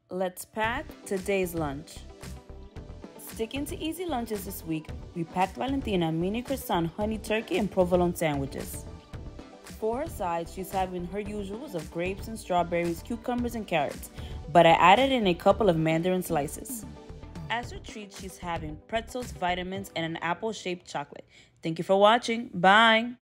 Let's pack today's lunch. Sticking to easy lunches this week, we packed Valentina mini croissant, honey turkey, and provolone sandwiches. For her sides, she's having her usuals of grapes and strawberries, cucumbers, and carrots, but I added in a couple of mandarin slices. As her treat, she's having pretzels, vitamins, and an apple-shaped chocolate. Thank you for watching. Bye!